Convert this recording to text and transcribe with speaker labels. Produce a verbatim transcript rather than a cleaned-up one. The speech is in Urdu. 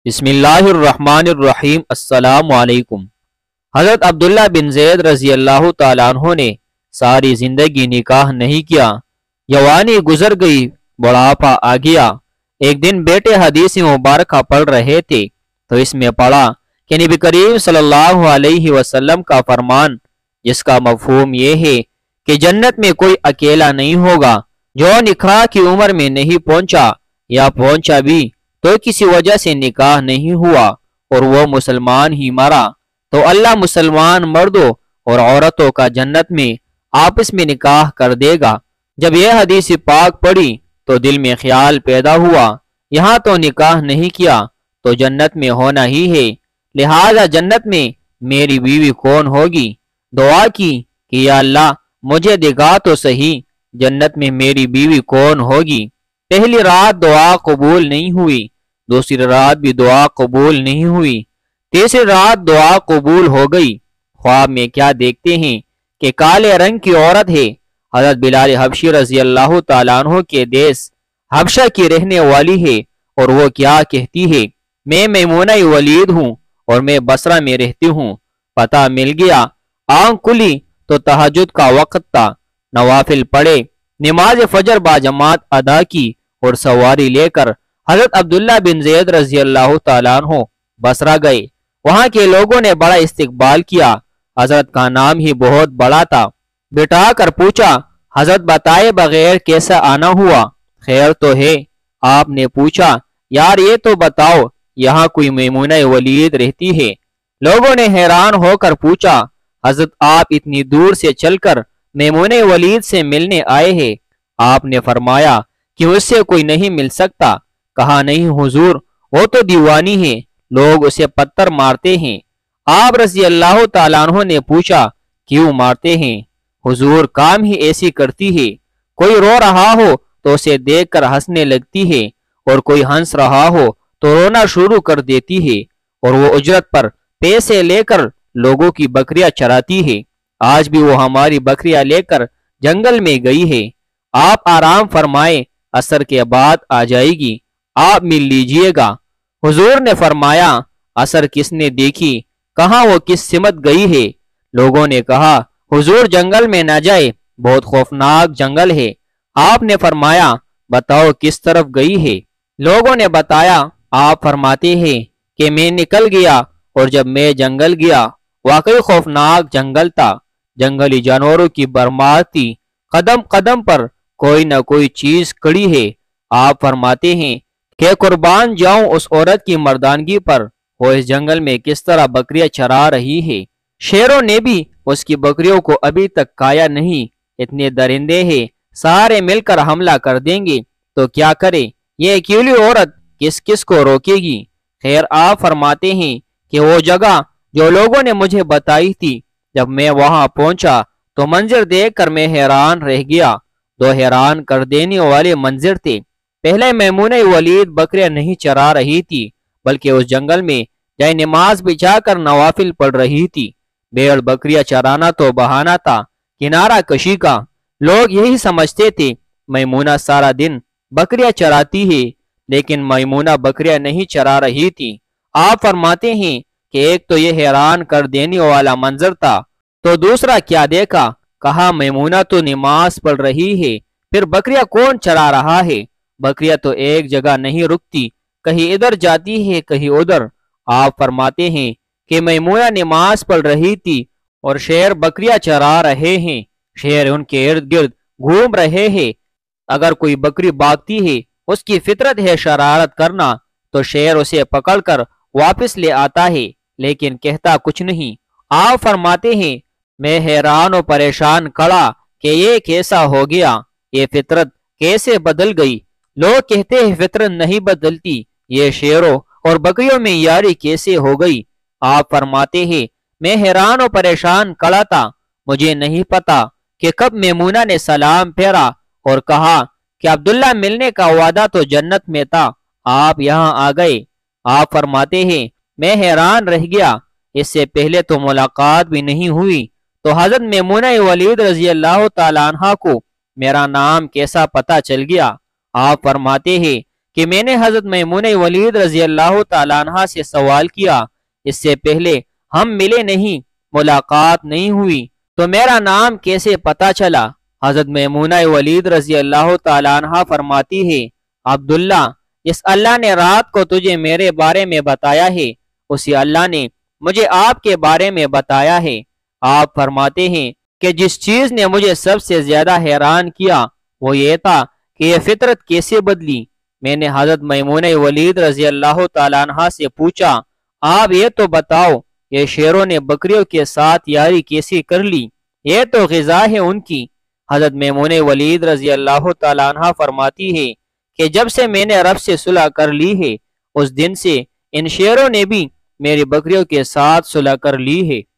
Speaker 1: بسم اللہ الرحمن الرحیم۔ السلام علیکم۔ حضرت عبداللہ بن زید رضی اللہ تعالیٰ عنہ نے ساری زندگی نکاح نہیں کیا۔ جوانی گزر گئی، بڑھاپا آ گیا۔ ایک دن بیٹے حدیث مبارکہ پڑھ رہے تھے تو اس میں پڑھا کہ نبی کریم صلی اللہ علیہ وسلم کا فرمان، جس کا مفہوم یہ ہے کہ جنت میں کوئی اکیلا نہیں ہوگا جو نکاح کی عمر میں نہیں پہنچا، یا پہنچا بھی تو کسی وجہ سے نکاح نہیں ہوا اور وہ مسلمان ہی مرا، تو اللہ مسلمان مردوں اور عورتوں کا جنت میں آپس میں نکاح کر دے گا۔ جب یہ حدیث پاک پڑھی تو دل میں خیال پیدا ہوا، یہاں تو نکاح نہیں کیا تو جنت میں ہونا ہی ہے، لہذا جنت میں میری بیوی کون ہوگی؟ دعا کی کہ یا اللہ مجھے دکھا تو صحیح جنت میں میری بیوی کون ہوگی۔ پہلی رات دعا قبول نہیں ہوئی، دوسری رات بھی دعا قبول نہیں ہوئی، تیسری رات دعا قبول ہو گئی۔ خواب میں کیا دیکھتے ہیں کہ کالے رنگ کی عورت ہے، حضرت بلال حبشی رضی اللہ تعالیٰ عنہ کے دیس حبشہ کی رہنے والی ہے، اور وہ کیا کہتی ہے، میں میمونہ ولید ہوں اور میں بصرہ میں رہتی ہوں۔ پتہ مل گیا، آنکھ کھلی تو تہجد کا وقت تھا، نوافل پڑھے، نماز فجر با جماعت ادا کی اور سواری لے کر حضرت عبداللہ بن زید رضی اللہ تعالیٰ عنہ بصرہ گئے۔ وہاں کے لوگوں نے بڑا استقبال کیا، حضرت کا نام ہی بہت بڑا تھا۔ بٹھا کر پوچھا، حضرت بتائے بغیر کیسا آنا ہوا؟ خیر تو ہے؟ آپ نے پوچھا، یار یہ تو بتاؤ یہاں کوئی میمونہ ولید رہتی ہے؟ لوگوں نے حیران ہو کر پوچھا، حضرت آپ اتنی دور سے چل کر میمونہ ولید سے ملنے آئے ہیں؟ آپ نے فرمایا کہ اس سے کوئی نہیں مل سکتا۔ کہا نہیں حضور، وہ تو دیوانی ہے، لوگ اسے پتھر مارتے ہیں۔ آپ رضی اللہ تعالیٰ عنہ نے پوچھا، کیوں مارتے ہیں؟ حضور کام ہی ایسی کرتی ہے، کوئی رو رہا ہو تو اسے دیکھ کر ہنسنے لگتی ہے، اور کوئی ہنس رہا ہو تو رونا شروع کر دیتی ہے، اور وہ اجرت پر پیسے لے کر لوگوں کی بکریاں چراتی ہے۔ آج بھی وہ ہماری بکریاں لے کر جنگل میں گئی ہے، آپ آرام فرمائے، عصر کے بعد آ جائے گی، آپ مل لیجئے گا۔ حضور نے فرمایا، عصر کس نے دیکھی؟ کہاں وہ کس سمت گئی ہے؟ لوگوں نے کہا، حضور جنگل میں نہ جائے، بہت خوفناک جنگل ہے۔ آپ نے فرمایا، بتاؤ کس طرف گئی ہے؟ لوگوں نے بتایا۔ آپ فرماتے ہیں کہ میں نکل گیا، اور جب میں جنگل گیا واقعی خوفناک جنگل تھا، جنگلی جانوروں کی برمار تھی، قدم قدم پر کوئی نہ کوئی چیز کڑی ہے۔ آپ فرماتے ہیں کہ قربان جاؤں اس عورت کی مردانگی پر، وہ اس جنگل میں کس طرح بکریاں چرا رہی ہے۔ شیروں نے بھی اس کی بکریوں کو ابھی تک کھایا نہیں، اتنے درندے ہیں، سارے مل کر حملہ کر دیں گے تو کیا کرے؟ یہ اکیلی عورت کس کس کو روکے گی؟ خیر آپ فرماتے ہیں کہ وہ جگہ جو لوگوں نے مجھے بتائی تھی، جب میں وہاں پہنچا تو منظر دیکھ کر میں حیران رہ گیا۔ دو حیران کر دینے والے منظر تھے۔ پہلے میمونہ ولید بکریاں نہیں چرا رہی تھی، بلکہ اس جنگل میں جائے نماز بچھا کر نوافل پڑھ رہی تھی۔ بیڑ بکریاں چرانا تو بہانہ تھا، کنارہ کشی کا۔ لوگ یہی سمجھتے تھے میمونہ سارا دن بکریاں چراتی ہے، لیکن میمونہ بکریاں نہیں چرا رہی تھی۔ آپ فرماتے ہیں کہ ایک تو یہ حیران کر دینے والا منظر تھا، تو دوسرا کیا دیکھا؟ کہا میمونہ تو نماز پڑھ رہی ہے، پھر بکریاں کون چرا رہا ہے؟ بکریاں تو ایک جگہ نہیں رکتی، کہیں ادھر جاتی ہے کہیں ادھر۔ آپ فرماتے ہیں کہ میمونہ نماز پڑھ رہی تھی اور شیر بکریاں چرا رہے ہیں، شیر ان کے ارد گرد گھوم رہے ہیں۔ اگر کوئی بکری بھاگتی ہے، اس کی فطرت ہے شرارت کرنا، تو شیر اسے پکڑ کر واپس لے آتا ہے، لیکن کہتا کچھ نہیں۔ آپ فرماتے ہیں میں حیران و پریشان کھڑا کہ یہ کیسا ہو گیا، یہ فطرت کیسے بدل گئی؟ لوگ کہتے ہیں فطرت نہیں بدلتی، یہ شیروں اور بکریوں میں یاری کیسے ہو گئی؟ آپ فرماتے ہیں میں حیران و پریشان کھڑا تھا، مجھے نہیں پتا کہ کب میمونہ نے سلام پھیرا اور کہا کہ عبداللہ ملنے کا وعدہ تو جنت میں تھا، آپ یہاں آ گئے۔ آپ فرماتے ہیں میں حیران رہ گیا، اس سے پہلے تو ملاقات بھی نہیں ہوئی، تو حضرت میمونہ ولید رضی اللہ تعالیٰ عنہ کو میرا نام کیسا پتہ چل گیا؟ آپ فرماتے ہیں کہ میں نے حضرت میمونہ ولید رضی اللہ تعالیٰ عنہ سے سوال کیا، اس سے پہلے ہم ملے نہیں، ملاقات نہیں ہوئی، تو میرا نام کیسے پتا چلا؟ حضرت میمونہ ولید رضی اللہ تعالیٰ عنہ فرماتی ہے، عبداللہ، جس اللہ نے رات کو تجھے میرے بارے میں بتایا ہے، اسی اللہ نے مجھے آپ کے بارے میں بتایا ہے۔ آپ فرماتے ہیں کہ جس چیز نے مجھے سب سے زیادہ حیران کیا وہ یہ تھا کہ یہ فطرت کیسے بدلی۔ میں نے حضرت میمونہ ولید رضی اللہ تعالیٰ عنہ سے پوچھا، آپ یہ تو بتاؤ، یہ شیروں نے بکریوں کے ساتھ یاری کیسے کر لی؟ یہ تو غذا ہے ان کی۔ حضرت میمونہ ولید رضی اللہ تعالیٰ عنہ فرماتی ہے کہ جب سے میں نے رب سے صلح کر لی ہے، اس دن سے ان شیروں نے بھی میری بکریوں کے ساتھ صلح کر لی ہے۔